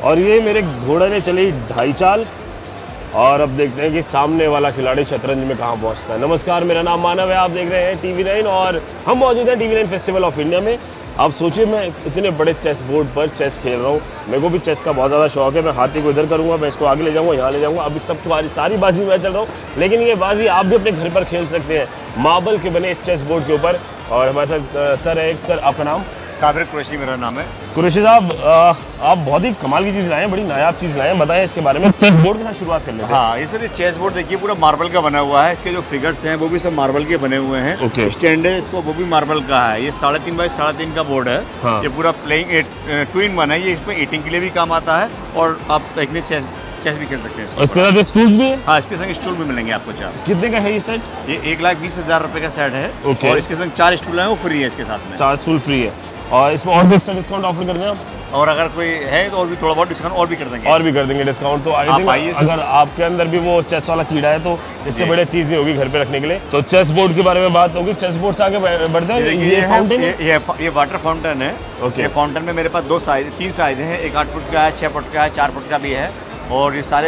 और ये मेरे घोड़े ने चली 2.5 चाल। और अब देखते हैं कि सामने वाला खिलाड़ी शतरंज में कहाँ पहुँचता है। नमस्कार, मेरा नाम मानव है, आप देख रहे हैं TV9 और हम मौजूद हैं TV9 फेस्टिवल ऑफ इंडिया में। आप सोचिए, मैं इतने बड़े चेस बोर्ड पर चेस खेल रहा हूँ। मेरे को भी चेस का बहुत ज़्यादा शौक है। मैं हाथी को इधर करूँगा, मैं इसको आगे ले जाऊँगा, यहाँ ले जाऊँगा। अभी सब सारी बाजी मैं चल रहा हूँ, लेकिन ये बाजी आप भी अपने घर पर खेल सकते हैं मार्बल के बने इस चेस बोर्ड के ऊपर। और हमारे साथ सर है एक। सर, आपका नाम? साबिर कुरैशी मेरा नाम है। कुरैशी साहब, आप बहुत ही कमाल की चीज़ लाए हैं, बड़ी नायाब चीज़ लाए हैं, बताएं इसके बारे में। चेस बोर्ड के साथ शुरुआत कर लेते हैं। हाँ, ये सर ये चेस बोर्ड देखिए पूरा मार्बल का बना हुआ है। इसके जो फिगर्स हैं वो भी सब मार्बल के बने हुए हैं। ओके। स्टैंड है इसको, वो भी मार्बल का है। ये 3.5 बाई 3.5 का बोर्ड है। हाँ। ये पूरा प्लेइंग 2 in 1 है। ये इसमें ईटिंग के लिए भी काम आता है और आप एक चेस भी खेल सकते हैं। इसके साथ स्टूल्स भी है? हाँ, इसके संग स्टूल भी मिलेंगे आपको 4। कितने का है ये सेट? ये 1,20,000 रुपये का सेट है। ओके। और इसके संग 4 स्टूल हैं, वो फ्री है इसके साथ में। 4 स्टूल फ्री है। और इसमें और भी एक्स्ट्रा डिस्काउंट ऑफर कर दें आप? और अगर कोई है तो और भी थोड़ा बहुत डिस्काउंट और भी कर देंगे। और भी कर देंगे डिस्काउंट। तो आई थिंक अगर आपके अंदर भी वो चेस वाला कीड़ा है तो इससे बढ़िया चीज़ नहीं होगी घर पे रखने के लिए। तो चेस बोर्ड के बारे में बात होगी। चेस बोर्ड से आगे बढ़ते हैं। ये फाउंटेन है, ये वाटर फाउंटेन है। ओके। ये फाउंटेन में मेरे पास 3 साइज हैं। एक 8 फुट का है, 6 फुट का है, 4 फुट का भी है। और ये सारे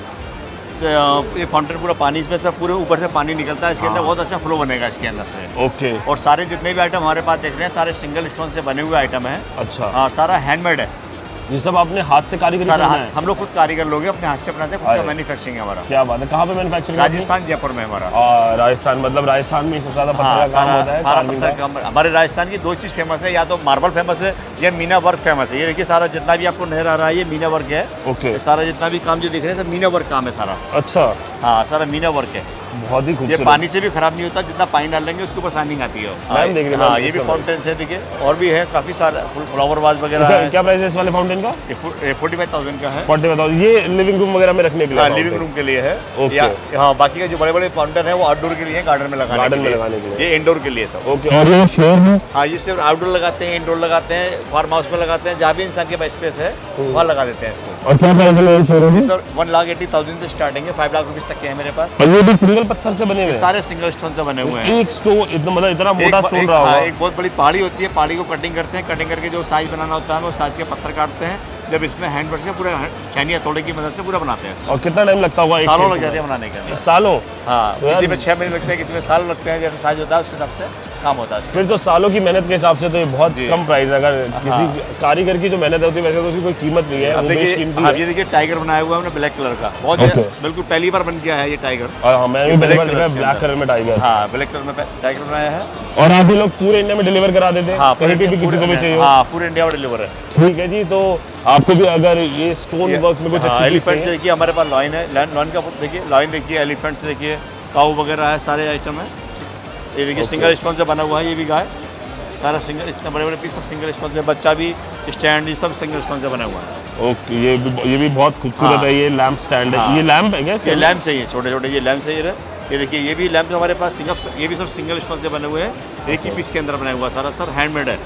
ये फाउंटेन पूरा पानी, इसमें से पूरे ऊपर से पानी निकलता है। इसके अंदर बहुत अच्छा फ्लो बनेगा इसके अंदर से। ओके। और सारे जितने भी आइटम हमारे पास देख रहे हैं सारे सिंगल स्टोन से बने हुए आइटम हैं। अच्छा। हाँ, सारा हैंडमेड है। ये सब आपने हाथ से कारीगरी से बनाया है? हम लोग खुद कारीगर लोग हैं, अपने हाथ से बनाते हैं, खुद का मैन्युफैक्चरिंग है हमारा। क्या बात है। कहाँ पे मैन्युफैक्चरिंग? राजस्थान, जयपुर में हमारा। और राजस्थान, मतलब राजस्थान में सबसे ज़्यादा पत्थर का काम होता है, कार्विंग का। हमारे राजस्थान की 2 चीज़ फेमस है, या तो मार्बल फेमस है या मीना वर्क फेमस है। ये देखिए सारा जितना भी आपको नजर आ रहा है ये मीना वर्क है। ओके। सारा जितना भी काम जो दिख रहे हैं सब मीना वर्क काम है सारा। अच्छा। हाँ, सारा मीना वर्क है। बहुत ही खूबसूरत। ये पानी से भी खराब नहीं होता, जितना पानी डाल लेंगे उसके ऊपर शाइनिंग आती है। मैम देख रहे हैं। हाँ, ये भी फाउंटेन है देखिए, और भी है काफ़ी सारा फ्लावर वाज वगैरह है। क्या प्राइस है इस वाले फाउंटेन का? 45,000 का है। 45,000। ये लिविंग रूम वगैरह में रखने के लिए? लिविंग रूम के लिए है। ओके। हाँ, बाकी का जो बड़े बड़े फाउंटेन है वो आउटडोर के लिए, गार्डन में लगाने के लिए। ये इंडोर के लिए सब। ओके। और ये शेयर है? हाँ, ये सिर्फ आउटडोर लगाते हैं, इंडोर लगाते हैं, फार्म हाउस में लगाते हैं, जहाँ भी इंसान के पास स्पेस है वहाँ लगा देते हैं इसको। और क्या प्राइस है सर? 1,80,000 से स्टार्टिंग है, 5 लाख रुपए तक के हैं मेरे पास। और ये भी सिंगल पत्थर से बने हुए? सारे सिंगल स्टोन से बने हुए हैं। एक स्टोन इतना, मतलब इतना मोटा स्टोन रहा होगा। एक बहुत बड़ी पहाड़ी होती है, पहाड़ी को कटिंग करते हैं, कटिंग करके जो साइज बनाना होता है वो साइज के पत्थर काटते हैं। जब इसमें हैंड वर्क से पूरा छेनी हथौड़े की मदद से पूरा बनाते हैं इसको। और कितना टाइम लगता होगा? सालों लग जाते हैं बनाने के अंदर। सालों? हाँ, किसी में 6 महीने लगते हैं, किसी में साल लगते हैं, जैसे साइज होता है उसके हिसाब से काम होता है। फिर तो सालों की मेहनत के हिसाब से तो ये बहुत कम प्राइस है। अगर किसी कारीगर की जो मेहनत होती है वैसे तो उसकी कोई कीमत नहीं है। अब देखिए, ये देखिए टाइगर बनाया हुआ है हमने ब्लैक कलर का, बहुत बिल्कुल पहली बार बन गया है ये टाइगर। हाँ, मैं भी ब्लैक कलर में टाइगर। हाँ, ब्लैक कलर में टाइगर बनाया है। और आप ये लोग पूरे इंडिया में डिलीवर करा देते हैं? हाँ, कहीं पे भी किसी को भी चाहिए? हाँ, पूरे इंडिया में डिलीवर है। ठीक है जी। तो आपको भी अगर ये स्टोन वर्क में कुछ अच्छी चीज़ चाहिए? देखिए हमारे पास लॉइन है, लॉइन का देखिए, लॉइन देखिए, एलिफेंट्स देखिए, काऊ वगैरह है, सारे आइटम है। ये देखिए सिंगल स्टोन से बना हुआ है, ये भी गाय सारा सिंगल, इतने बड़े बड़े पीस सब सिंगल स्टोन से, बच्चा भी, स्टैंड, ये सब सिंगल स्टोन से बना हुआ है। ओके। ये भी बहुत खूबसूरत है। ये लैंप स्टैंड है। ये लैंप है क्या? ये लैंप चाहिए, छोटे छोटे ये लैंप चाहिए। ये देखिए ये भी लैंप हमारे पास ये भी सब सिंगल स्टोन से बने हुए हैं, एक ही पीस के अंदर बनाया हुआ सारा। सर हैंडमेड है,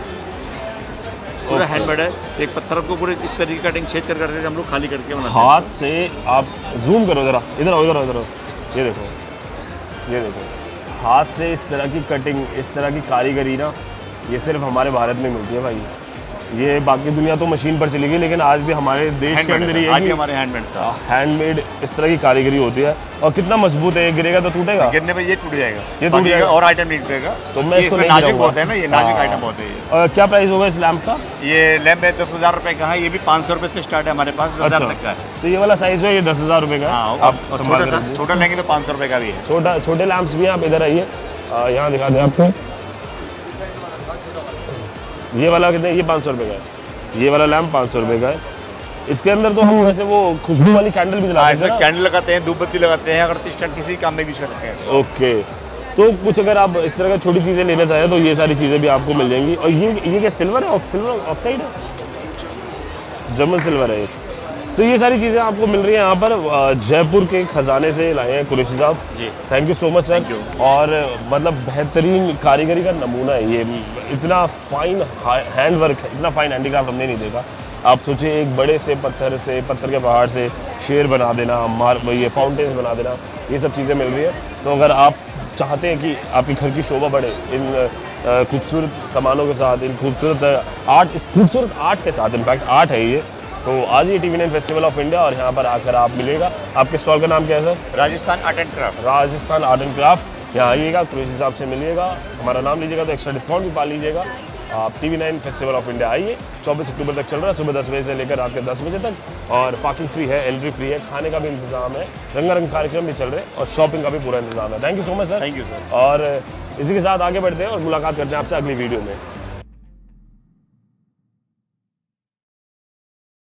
पूरा हैंडमेड है। एक पत्थर को पूरे इस तरीके का कटिंग छेद करके हम लोग खाली करके बनाते हैं। हाथ से आप जूम करो जरा, इधर आओ, इधर आओ, इधर आओ। ये देखो, ये देखो, हाथ से इस तरह की कटिंग, इस तरह की कारीगरी ना, ये सिर्फ हमारे भारत में मिलती है भाई। ये बाकी दुनिया तो मशीन पर चली गई, लेकिन आज भी हमारे देश के अंदर ही हमारे हैंडमेड इस तरह की कारीगरी होती है। और कितना मजबूत है, ये गिरेगा तो टूटेगा? गिरने पे ये टूट जाएगा, ये टूट जाएगा और आइटम नहीं टूटेगा। तो मैं इसको नहीं नाजुक होता है ना, ये नाजुक आइटम होते हैं। और क्या प्राइस होगा इस लैंप का? ये लैंप है 10,000 रुपये का है। ये भी 500 रुपये से स्टार्ट है हमारे पास, 10,000 तक का है। तो ये वाला साइज है, ये 10,000 रुपये का। आप छोटा लेंगे तो 500 रुपये का भी है। छोटे लैंप्स भी हैं। आप इधर आइए, यहाँ दिखा दें आपको। ये वाला कितने? ये 500 रुपये का है। ये वाला लैंप 500 रुपये का है। इसके अंदर तो हम वैसे वो खुशबू वाली कैंडल भी जला सकते हैं। कैंडल लगाते हैं, धूप बत्ती लगाते हैं, अगर स्टैंड किसी काम में भी यूज कर सकते हैं। ओके। तो कुछ अगर आप इस तरह का छोटी चीज़ें लेना चाहें तो ये सारी चीज़ें भी आपको मिल जाएंगी। और ये क्या सिल्वर है? सिल्वर ऑक्साइड है, जर्मन सिल्वर है। तो ये सारी चीज़ें आपको मिल रही हैं यहाँ पर। जयपुर के खजाने से लाए हैं कुरैशी साहब ji. Thank you so much sir. और मतलब बेहतरीन कारीगरी का नमूना है ये। इतना फाइन हैंड वर्क है, इतना फाइन हैंडीक्राफ्ट हमने नहीं देखा। आप सोचिए, एक बड़े से पत्थर के पहाड़ से शेर बना देना, ये फाउंटेन्स बना देना, ये सब चीज़ें मिल रही है। तो अगर आप चाहते हैं कि आपके घर की शोभा बढ़े इन खूबसूरत सामानों के साथ, इन खूबसूरत आर्ट, इस खूबसूरत आर्ट के साथ, इनफैक्ट आर्ट है ये, तो आज ये TV9 फेस्टिवल ऑफ इंडिया और यहाँ पर आकर आप मिलेगा। आपके स्टॉल का नाम क्या है sir? Rajasthan art and craft. Rajasthan art and craft. यहाँ आइएगा, क्रूज हिसाब से मिलिएगा, हमारा नाम लीजिएगा तो एक्स्ट्रा डिस्काउंट भी पा लीजिएगा। आप TV9 फेस्टिवल ऑफ इंडिया आइए, 24 अक्टूबर तक चल रहा है, सुबह 10 बजे से लेकर रात के 10 बजे तक। और पार्किंग फ्री है, एंट्री फ्री है, खाने का भी इंतजाम है, रंगारंग कार्यक्रम भी चल रहे हैं और शॉपिंग का भी पूरा इंतजाम है। Thank you so much sir. Thank you sir. और इसी के साथ आगे बढ़ते हैं और मुलाकात करते हैं आपसे अगली वीडियो में।